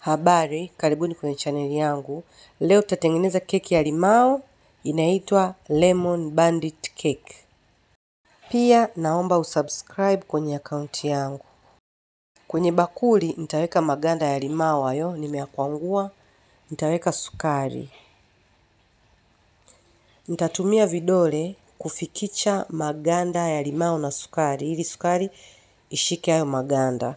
Habari, karibuni kwenye chaneli yangu. Leo tutatengeneza keki ya limao, inaitwa lemon bandit cake. Pia naomba usubscribe kwenye akaunti yangu. Kwenye bakuli nitaweka maganda ya limao hayo, nimeyakwangua, nitaweka sukari. Nitatumia vidole kufikicha maganda ya limao na sukari, ili sukari ishike hayo maganda.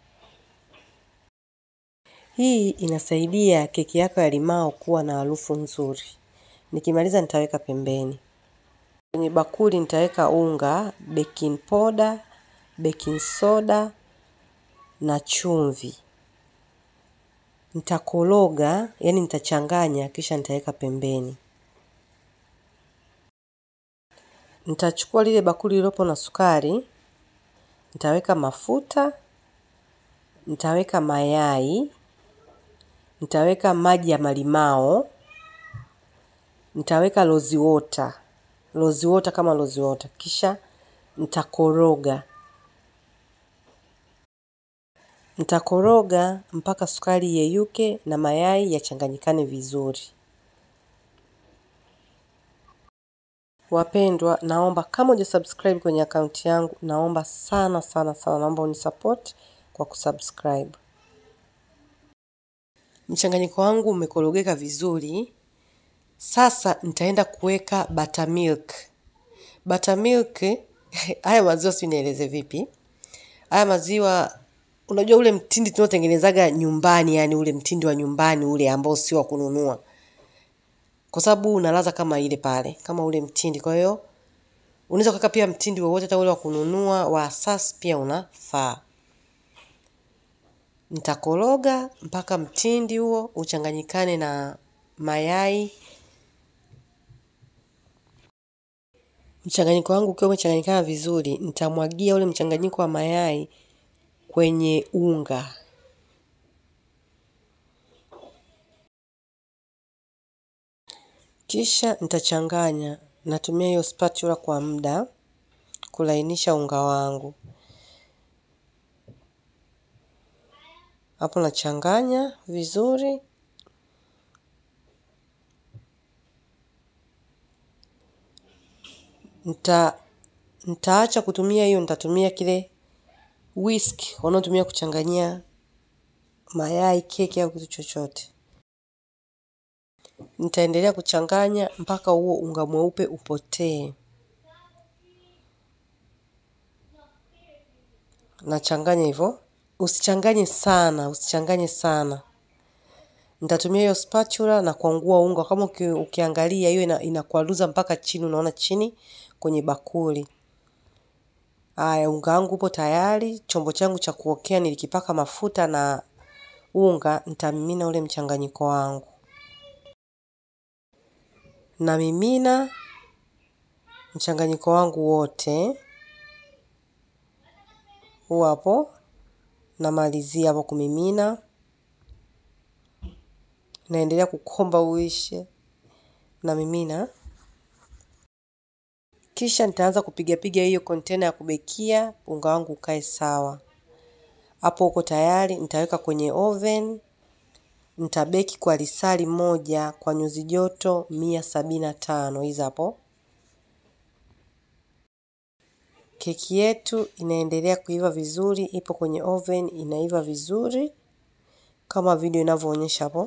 Hii inasaidia keki yako ya limao kuwa na harufu nzuri. Nikimaliza nitaweka pembeni. Kwenye bakuli nitaweka unga, baking powder, baking soda na chumvi. Nitakoroga, yani nitachanganya kisha nitaweka pembeni. Nitachukua lile bakuli lilopo na sukari, nitaweka mafuta, nitaweka mayai, nitaweka maji ya malimao, nitaweka rose water. Rose water kama rose water. Kisha nitakoroga. Nitakoroga mpaka sukari yeyuke na mayai yachanganyikane vizuri. Wapendwa, naomba kama hujasubscribe kwenye akaunti yangu, naomba sana naomba unisupport kwa kusubscribe. Mchanganyiko wangu umekorogeka vizuri. Sasa nitaenda kuweka buttermilk. Buttermilk, haya maziwa si nieleze vipi? Haya maziwa, unajua ule mtindi tunaotengenezaga nyumbani, yani ule mtindi wa nyumbani ule ambao si wa kununua. Kwa sababu unalaza kama ile pale, kama ule mtindi. Kwa hiyo unaweza kuweka pia mtindi wowote hata ule wa kununua, wa asasi pia unafaa. Nitakoroga mpaka mtindi huo uchanganyikane na mayai. Mchanganyiko wangu ukiwa umechanganyikana vizuri, nitamwagia ule mchanganyiko wa mayai kwenye unga. Kisha nitachanganya. Natumia hiyo spatula kwa muda kulainisha unga wangu. Hapo nachanganya vizuri. Nitaacha kutumia hiyo, nitatumia kile whisk wanaotumia kuchanganyia mayai, keki au kitu chochote. Nitaendelea kuchanganya mpaka huo unga mweupe upotee. Nachanganya hivyo. Usichanganye sana. Nitatumia hiyo spatula na kuangua unga. Kama ukiangalia hiyo inakwaruza mpaka chini, unaona chini kwenye bakuli. Haya, unga wangu upo tayari. Chombo changu cha kuokea nilikipaka mafuta na unga, nitamimina ule mchanganyiko wangu. Namimina mchanganyiko wangu wote. Huu hapo. Namalizia hapo kumimina. Naendelea kukomba uishe. Namimina. Kisha nitaanza kupiga hiyo container ya kubekia, unga wangu ukae sawa. Hapo uko tayari, nitaweka kwenye oven. Nitabeki kwa lisali moja kwa nyuzi joto 175. Hizo hapo. Keki yetu inaendelea kuiva vizuri, ipo kwenye oven, inaiva vizuri kama video inavyoonyesha hapo.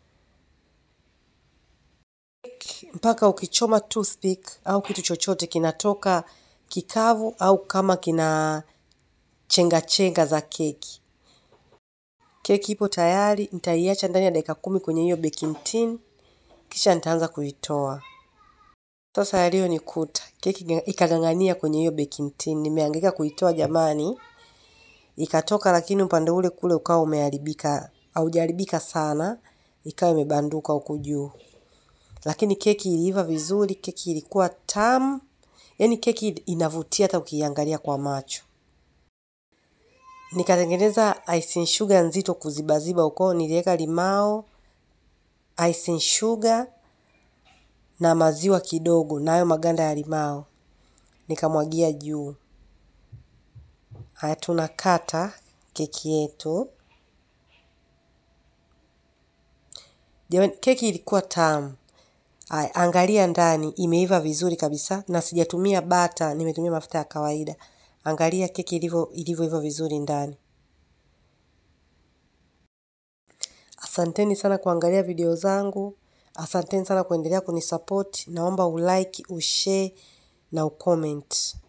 Mpaka ukichoma toothpick au kitu chochote kinatoka kikavu au kama kina chenga za keki. Keki ipo tayari, nitaiacha ndani ya dakika 10 kwenye hiyo baking tin, kisha nitaanza kuitoa. Sasa yaliyonikuta, keki ikagangania kwenye hiyo baking tin. Nimehangaika kuitoa jamani. Ikatoka lakini upande ule kule ukawa umeharibika, haujaharibika sana, ikawa imebanduka huku juu. Lakini keki iliiva vizuri, keki ilikuwa tamu. Yaani keki inavutia hata ukiangalia kwa macho. Nikatengeneza icing sugar nzito kuzibaziba huko. Niliweka limao, icing sugar na maziwa kidogo na hayo maganda ya limao. Nikamwagia juu. Haya, tunakata keki yetu. Jamani, keki ilikuwa tamu. Angalia ndani, imeiva vizuri kabisa na sijatumia bata, nimetumia mafuta ya kawaida. Angalia keki ilivyo vizuri ndani. Asanteni sana kuangalia video zangu. Asanteni sana kuendelea kunisupport. Naomba ulike, ushare na ucomment.